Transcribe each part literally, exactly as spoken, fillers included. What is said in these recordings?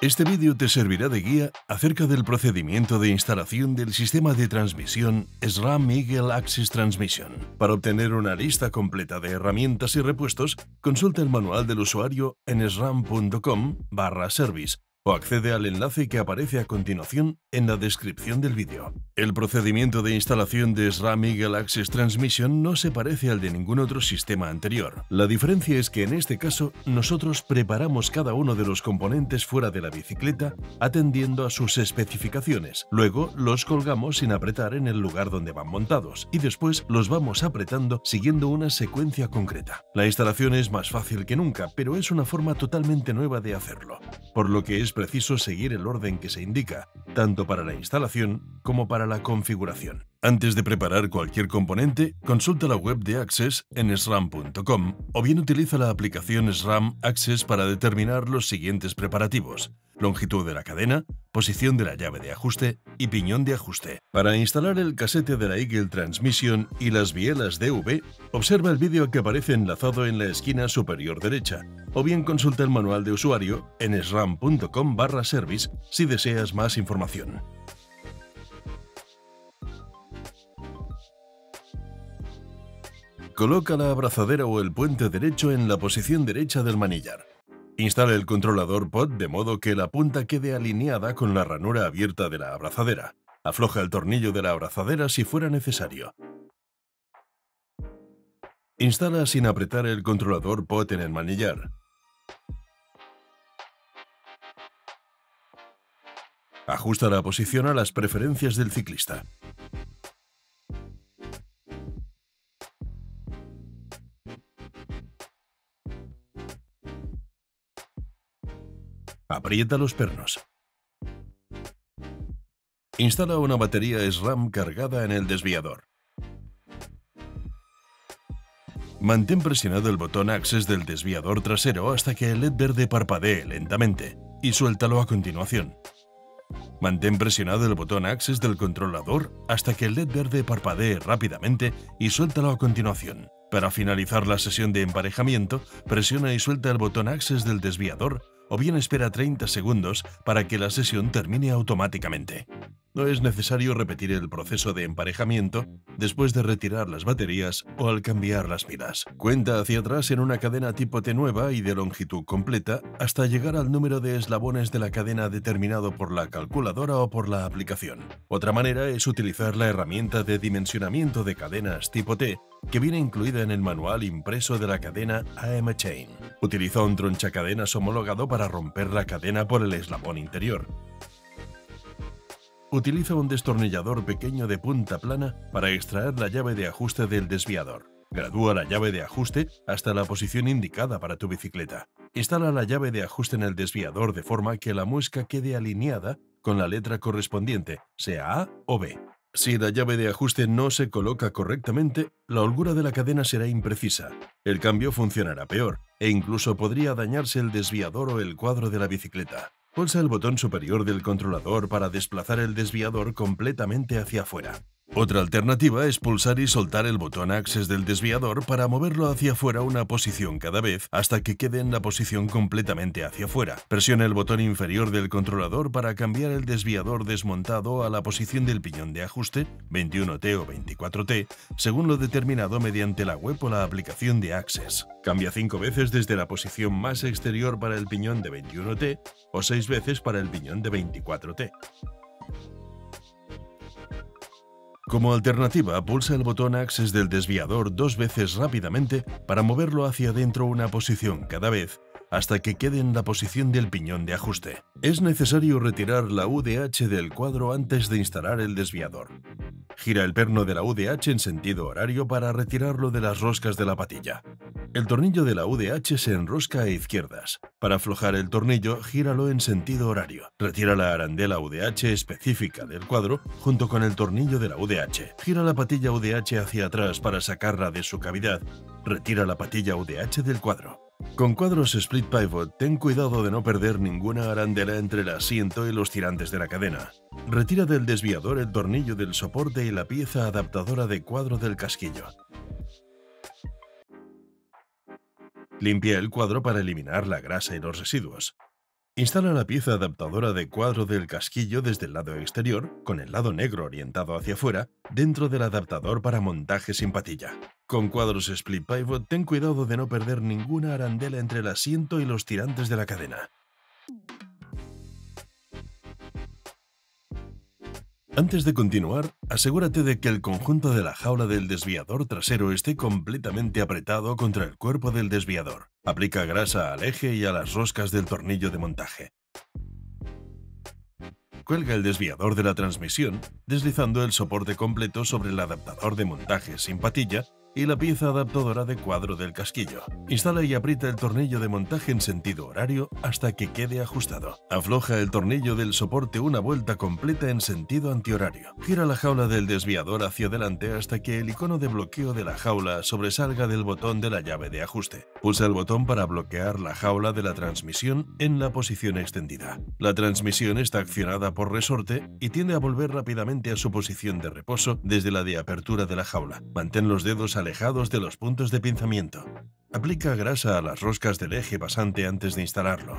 Este vídeo te servirá de guía acerca del procedimiento de instalación del sistema de transmisión SRAM Eagle Access Transmission. Para obtener una lista completa de herramientas y repuestos, consulta el manual del usuario en sram punto com barra service o accede al enlace que aparece a continuación en la descripción del vídeo. El procedimiento de instalación de SRAM Eagle Access Transmission no se parece al de ningún otro sistema anterior. La diferencia es que en este caso nosotros preparamos cada uno de los componentes fuera de la bicicleta atendiendo a sus especificaciones. Luego los colgamos sin apretar en el lugar donde van montados y después los vamos apretando siguiendo una secuencia concreta. La instalación es más fácil que nunca, pero es una forma totalmente nueva de hacerlo, por lo que es preciso seguir el orden que se indica, tanto para la instalación como para la configuración. Antes de preparar cualquier componente, consulta la web de Access en sram punto com o bien utiliza la aplicación SRAM Access para determinar los siguientes preparativos: longitud de la cadena, posición de la llave de ajuste y piñón de ajuste. Para instalar el casete de la Eagle Transmission y las bielas D V, observa el vídeo que aparece enlazado en la esquina superior derecha, o bien consulta el manual de usuario en sram punto com barra service si deseas más información. Coloca la abrazadera o el puente derecho en la posición derecha del manillar. Instala el controlador P O D de modo que la punta quede alineada con la ranura abierta de la abrazadera. Afloja el tornillo de la abrazadera si fuera necesario. Instala sin apretar el controlador P O D en el manillar. Ajusta la posición a las preferencias del ciclista. Aprieta los pernos. Instala una batería SRAM cargada en el desviador. Mantén presionado el botón Access del desviador trasero hasta que el L E D verde parpadee lentamente y suéltalo a continuación. Mantén presionado el botón Access del controlador hasta que el L E D verde parpadee rápidamente y suéltalo a continuación. Para finalizar la sesión de emparejamiento, presiona y suelta el botón Access del desviador o bien espera treinta segundos para que la sesión termine automáticamente. No es necesario repetir el proceso de emparejamiento después de retirar las baterías o al cambiar las pilas. Cuenta hacia atrás en una cadena tipo T nueva y de longitud completa hasta llegar al número de eslabones de la cadena determinado por la calculadora o por la aplicación. Otra manera es utilizar la herramienta de dimensionamiento de cadenas tipo T que viene incluida en el manual impreso de la cadena A M Chain. Utiliza un tronchacadenas homologado para romper la cadena por el eslabón interior. Utiliza un destornillador pequeño de punta plana para extraer la llave de ajuste del desviador. Gradúa la llave de ajuste hasta la posición indicada para tu bicicleta. Instala la llave de ajuste en el desviador de forma que la muesca quede alineada con la letra correspondiente, sea A o B. Si la llave de ajuste no se coloca correctamente, la holgura de la cadena será imprecisa, el cambio funcionará peor e incluso podría dañarse el desviador o el cuadro de la bicicleta. Pulsa el botón superior del controlador para desplazar el desviador completamente hacia afuera. Otra alternativa es pulsar y soltar el botón Access del desviador para moverlo hacia afuera una posición cada vez hasta que quede en la posición completamente hacia afuera. Presiona el botón inferior del controlador para cambiar el desviador desmontado a la posición del piñón de ajuste, veintiuno T o veinticuatro T, según lo determinado mediante la web o la aplicación de Access. Cambia cinco veces desde la posición más exterior para el piñón de veintiuno T o seis veces para el piñón de veinticuatro T. Como alternativa, pulsa el botón Access del desviador dos veces rápidamente para moverlo hacia adentro una posición cada vez hasta que quede en la posición del piñón de ajuste. Es necesario retirar la U D H del cuadro antes de instalar el desviador. Gira el perno de la U D H en sentido horario para retirarlo de las roscas de la patilla. El tornillo de la U D H se enrosca a izquierdas. Para aflojar el tornillo, gíralo en sentido horario. Retira la arandela U D H específica del cuadro junto con el tornillo de la U D H. Gira la patilla U D H hacia atrás para sacarla de su cavidad. Retira la patilla U D H del cuadro. Con cuadros split pivot, ten cuidado de no perder ninguna arandela entre el asiento y los tirantes de la cadena. Retira del desviador el tornillo del soporte y la pieza adaptadora de cuadro del casquillo. Limpia el cuadro para eliminar la grasa y los residuos. Instala la pieza adaptadora de cuadro del casquillo desde el lado exterior, con el lado negro orientado hacia afuera, dentro del adaptador para montaje sin patilla. Con cuadros split pivot, ten cuidado de no perder ninguna arandela entre el asiento y los tirantes de la cadena. Antes de continuar, asegúrate de que el conjunto de la jaula del desviador trasero esté completamente apretado contra el cuerpo del desviador. Aplica grasa al eje y a las roscas del tornillo de montaje. Cuelga el desviador de la transmisión, deslizando el soporte completo sobre el adaptador de montaje sin patilla y la pieza adaptadora de cuadro del casquillo. Instala y aprieta el tornillo de montaje en sentido horario hasta que quede ajustado. Afloja el tornillo del soporte una vuelta completa en sentido antihorario. Gira la jaula del desviador hacia adelante hasta que el icono de bloqueo de la jaula sobresalga del botón de la llave de ajuste. Pulsa el botón para bloquear la jaula de la transmisión en la posición extendida. La transmisión está accionada por resorte y tiende a volver rápidamente a su posición de reposo desde la de apertura de la jaula. Mantén los dedos alejados de los puntos de pinzamiento. Aplica grasa a las roscas del eje pasante antes de instalarlo.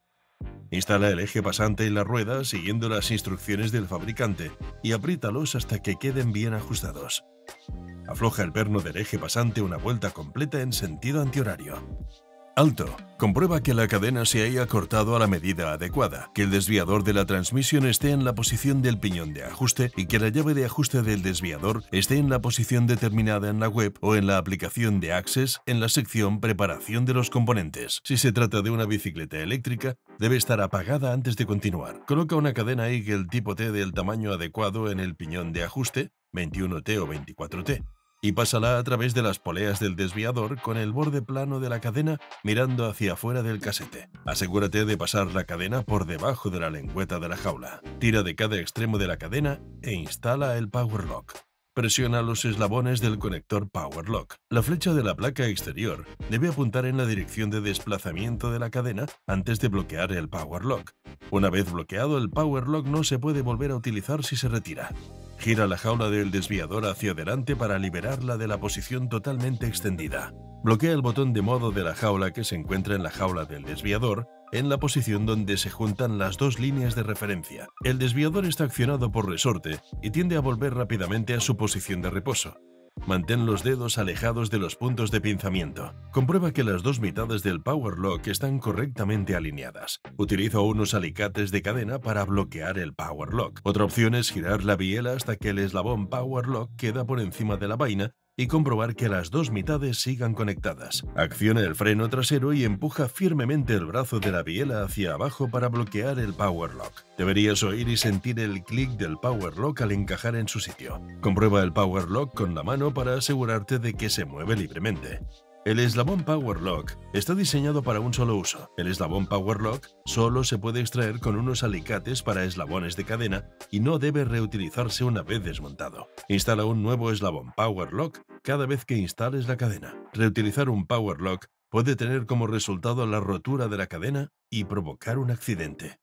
Instala el eje pasante y la rueda siguiendo las instrucciones del fabricante y apriétalos hasta que queden bien ajustados. Afloja el perno del eje pasante una vuelta completa en sentido antihorario. Alto. Comprueba que la cadena se haya cortado a la medida adecuada, que el desviador de la transmisión esté en la posición del piñón de ajuste y que la llave de ajuste del desviador esté en la posición determinada en la web o en la aplicación de Access en la sección Preparación de los componentes. Si se trata de una bicicleta eléctrica, debe estar apagada antes de continuar. Coloca una cadena Eagle tipo T del tamaño adecuado en el piñón de ajuste, veintiuno T o veinticuatro T. Y pásala a través de las poleas del desviador con el borde plano de la cadena mirando hacia afuera del casete. Asegúrate de pasar la cadena por debajo de la lengüeta de la jaula. Tira de cada extremo de la cadena e instala el Power Lock. Presiona los eslabones del conector Power Lock. La flecha de la placa exterior debe apuntar en la dirección de desplazamiento de la cadena antes de bloquear el Power Lock. Una vez bloqueado, el Power Lock no se puede volver a utilizar si se retira. Gira la jaula del desviador hacia adelante para liberarla de la posición totalmente extendida. Bloquea el botón de modo de la jaula que se encuentra en la jaula del desviador, en la posición donde se juntan las dos líneas de referencia. El desviador está accionado por resorte y tiende a volver rápidamente a su posición de reposo. Mantén los dedos alejados de los puntos de pinzamiento. Comprueba que las dos mitades del Power Lock están correctamente alineadas. Utiliza unos alicates de cadena para bloquear el Power Lock. Otra opción es girar la biela hasta que el eslabón Power Lock queda por encima de la vaina y comprobar que las dos mitades sigan conectadas. Acciona el freno trasero y empuja firmemente el brazo de la biela hacia abajo para bloquear el Power Lock. Deberías oír y sentir el clic del Power Lock al encajar en su sitio. Comprueba el Power Lock con la mano para asegurarte de que se mueve libremente. El eslabón Power Lock está diseñado para un solo uso. El eslabón Power Lock solo se puede extraer con unos alicates para eslabones de cadena y no debe reutilizarse una vez desmontado. Instala un nuevo eslabón Power Lock cada vez que instales la cadena. Reutilizar un Power Lock puede tener como resultado la rotura de la cadena y provocar un accidente.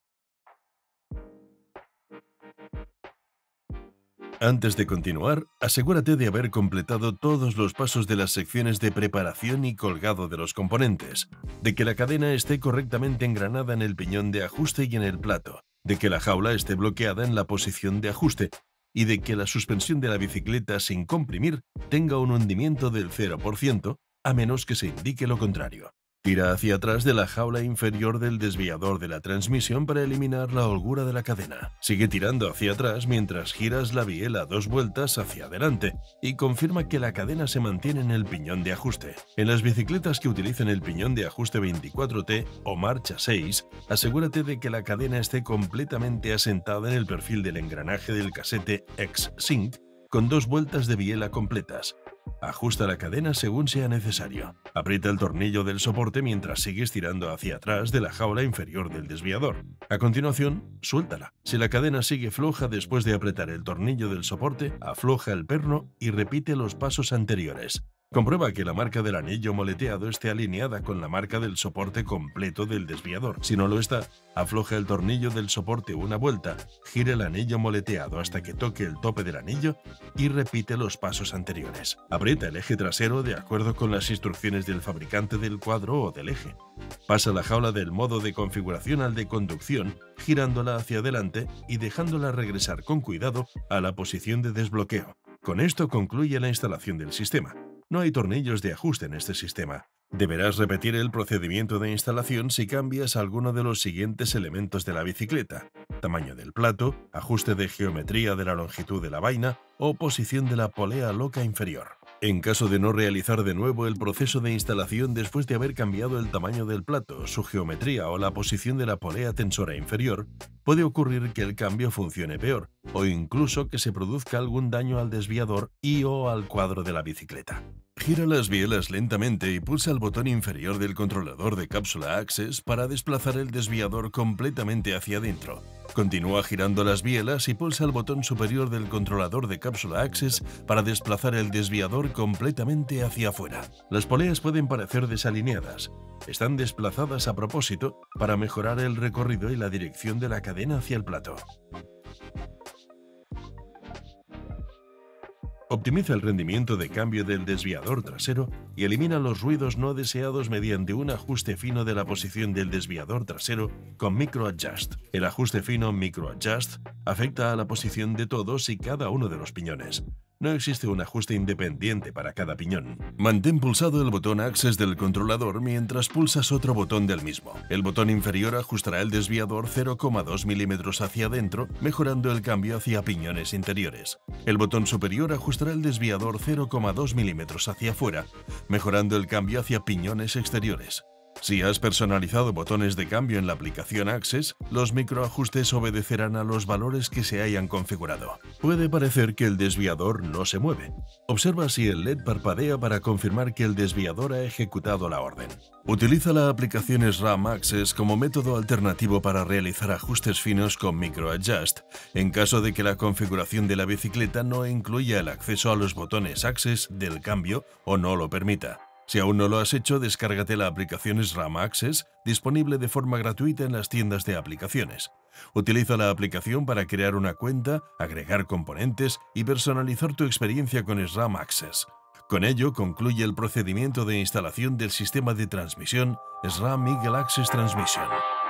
Antes de continuar, asegúrate de haber completado todos los pasos de las secciones de preparación y colgado de los componentes, de que la cadena esté correctamente engranada en el piñón de ajuste y en el plato, de que la jaula esté bloqueada en la posición de ajuste y de que la suspensión de la bicicleta sin comprimir tenga un hundimiento del cero por ciento, a menos que se indique lo contrario. Tira hacia atrás de la jaula inferior del desviador de la transmisión para eliminar la holgura de la cadena. Sigue tirando hacia atrás mientras giras la biela dos vueltas hacia adelante y confirma que la cadena se mantiene en el piñón de ajuste. En las bicicletas que utilicen el piñón de ajuste veinticuatro T o marcha seis, asegúrate de que la cadena esté completamente asentada en el perfil del engranaje del casete X-Sync con dos vueltas de biela completas. Ajusta la cadena según sea necesario. Aprieta el tornillo del soporte mientras sigues tirando hacia atrás de la jaula inferior del desviador. A continuación, suéltala. Si la cadena sigue floja después de apretar el tornillo del soporte, afloja el perno y repite los pasos anteriores. Comprueba que la marca del anillo moleteado esté alineada con la marca del soporte completo del desviador. Si no lo está, afloja el tornillo del soporte una vuelta, gira el anillo moleteado hasta que toque el tope del anillo y repite los pasos anteriores. Aprieta el eje trasero de acuerdo con las instrucciones del fabricante del cuadro o del eje. Pasa la jaula del modo de configuración al de conducción, girándola hacia adelante y dejándola regresar con cuidado a la posición de desbloqueo. Con esto concluye la instalación del sistema. No hay tornillos de ajuste en este sistema. Deberás repetir el procedimiento de instalación si cambias alguno de los siguientes elementos de la bicicleta: tamaño del plato, ajuste de geometría de la longitud de la vaina o posición de la polea loca inferior. En caso de no realizar de nuevo el proceso de instalación después de haber cambiado el tamaño del plato, su geometría o la posición de la polea tensora inferior, puede ocurrir que el cambio funcione peor, o incluso que se produzca algún daño al desviador y o al cuadro de la bicicleta. Gira las bielas lentamente y pulsa el botón inferior del controlador de cápsula Access para desplazar el desviador completamente hacia adentro. Continúa girando las bielas y pulsa el botón superior del controlador de cápsula Access para desplazar el desviador completamente hacia afuera. Las poleas pueden parecer desalineadas. Están desplazadas a propósito para mejorar el recorrido y la dirección de la cadena hacia el plato. Optimiza el rendimiento de cambio del desviador trasero y elimina los ruidos no deseados mediante un ajuste fino de la posición del desviador trasero con Micro Adjust. El ajuste fino Micro Adjust afecta a la posición de todos y cada uno de los piñones. No existe un ajuste independiente para cada piñón. Mantén pulsado el botón Access del controlador mientras pulsas otro botón del mismo. El botón inferior ajustará el desviador cero coma dos milímetros hacia adentro, mejorando el cambio hacia piñones interiores. El botón superior ajustará el desviador cero coma dos milímetros hacia afuera, mejorando el cambio hacia piñones exteriores. Si has personalizado botones de cambio en la aplicación Access, los microajustes obedecerán a los valores que se hayan configurado. Puede parecer que el desviador no se mueve. Observa si el L E D parpadea para confirmar que el desviador ha ejecutado la orden. Utiliza la aplicación SRAM Access como método alternativo para realizar ajustes finos con Micro Adjust, en caso de que la configuración de la bicicleta no incluya el acceso a los botones Access del cambio o no lo permita. Si aún no lo has hecho, descárgate la aplicación SRAM Access, disponible de forma gratuita en las tiendas de aplicaciones. Utiliza la aplicación para crear una cuenta, agregar componentes y personalizar tu experiencia con SRAM Access. Con ello concluye el procedimiento de instalación del sistema de transmisión SRAM Eagle Access Transmission.